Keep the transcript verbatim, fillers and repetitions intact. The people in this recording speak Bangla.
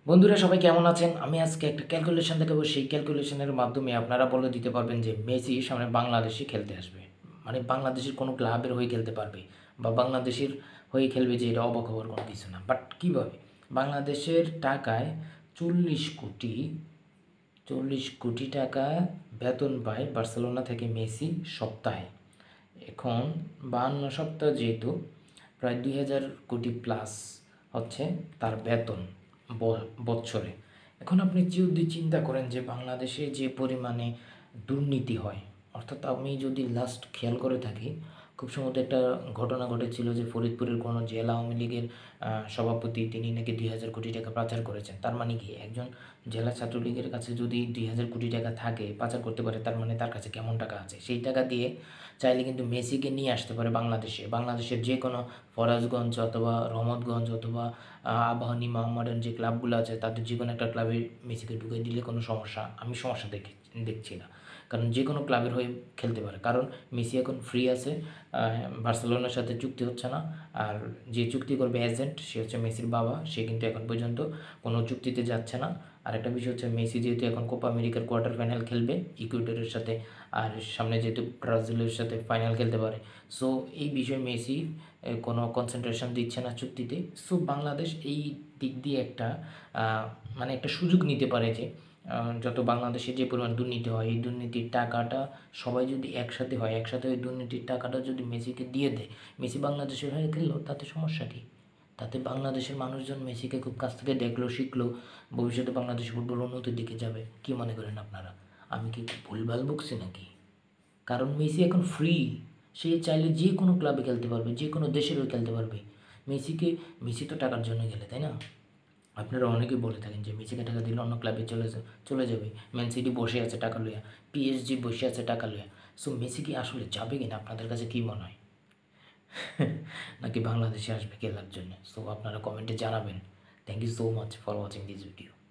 বন্ধুরা সবাই কেমন আছেন? আমি আজকে একটা ক্যালকুলেশন দেখাবো। সেই ক্যালকুলেশনের মাধ্যমে আপনারা বলে দিতে পারবেন যে মেসি সামনে বাংলাদেশে খেলতে আসবে। মানে বাংলাদেশের কোনো ক্লাবের হয়ে খেলতে পারবে বা বাংলাদেশের হয়ে খেলবে, যে এটা অবাক হওয়ার কোনো কিছু না। বাট কীভাবে? বাংলাদেশের টাকায় চল্লিশ কোটি চল্লিশ কোটি টাকা বেতন পায় বার্সেলোনা থেকে মেসি সপ্তাহে। এখন বাহান্ন সপ্তাহ যেহেতু প্রায় দুই হাজার কোটি প্লাস হচ্ছে তার বেতন বছরে। এখন আপনি যদি চিন্তা করেন যে বাংলাদেশে যে পরিমাণে দুর্নীতি হয়, অর্থাৎ আমি যদি লাস্ট খেয়াল করে থাকি, খুব সম্ভবত একটা ঘটনা ঘটেছিল যে ফরিদপুরের কোনো জেলা আওয়ামী লীগের সভাপতি তিনি নাকি দুই হাজার কোটি টাকা পাচার করেছেন। তার মানে কি, একজন জেলা ছাত্রলীগের কাছে যদি দুই হাজার কোটি টাকা থাকে, পাচার করতে পারে, তার মানে তার কাছে কেমন টাকা আছে। সেই টাকা দিয়ে চাইলে কিন্তু মেসিকে নিয়ে আসতে পারে বাংলাদেশে। বাংলাদেশের যে কোনো ফরাজগঞ্জ অথবা রহমতগঞ্জ অথবা আবাহনী, মোহামেডান যে ক্লাবগুলো আছে তাদের যে কোনো একটা ক্লাবে মেসিকে ঢুকে দিলে কোনো সমস্যা আমি সমস্যা দেখি দেখছি না। কারণ যে কোনো ক্লাবের হয়ে খেলতে পারে, কারণ মেসি এখন ফ্রি আছে, বার্সেলোনার সাথে চুক্তি হচ্ছে না। আর যে চুক্তি করবে এজেন্ট, সে হচ্ছে মেসির বাবা, সে কিন্তু এখন পর্যন্ত কোনো চুক্তিতে যাচ্ছে না। আর একটা বিষয় হচ্ছে, মেসি যেহেতু এখন কোপা আমেরিকার কোয়ার্টার ফাইনাল খেলবে ইকুয়েডরের সাথে, আর সামনে যেহেতু ব্রাজিলের সাথে ফাইনাল খেলতে পারে, সো এই বিষয়ে মেসি কোনো কনসেন্ট্রেশন দিচ্ছে না চুক্তিতে। সো বাংলাদেশ এই দিক দিয়ে একটা মানে একটা সুযোগ নিতে পারে যে যত বাংলাদেশে যে পরিমাণ দুর্নীতি হয়, এই দুর্নীতির টাকাটা সবাই যদি একসাথে হয়, একসাথে ওই দুর্নীতির টাকাটা যদি মেসিকে দিয়ে দেয়, মেসি বাংলাদেশের হয়ে খেললো, তাতে সমস্যা কী? তাতে বাংলাদেশের মানুষজন মেসিকে খুব কাছ থেকে দেখলো, শিখলো, ভবিষ্যতে বাংলাদেশ ফুটবল উন্নতির দিকে যাবে। কী মনে করেন আপনারা? আমি কি ভুলভাল বকছি নাকি? কারণ মেসি এখন ফ্রি, সে চাইলে যে কোনো ক্লাবে খেলতে পারবে, যে কোনো দেশের হয়ে খেলতে পারবে। মেসিকে মেসি তো টাকার জন্য গেলে, তাই না? আপনারা অনেকেই বলে থাকেন যে মেসিকে টাকা দিলে অন্য ক্লাবে চলে চলে যাবে, ম্যান সিটি বসে আছে টাকা লইয়া, পিএসজি বসে আছে টাকা লইয়া। সো মেসি কি আসলে যাবে কিনা, আপনাদের কাছে কী মনে হয়? নাকি বাংলাদেশে আসবে খেলার জন্য? সো আপনারা কমেন্টে জানাবেন। Thank you so much for watching this video.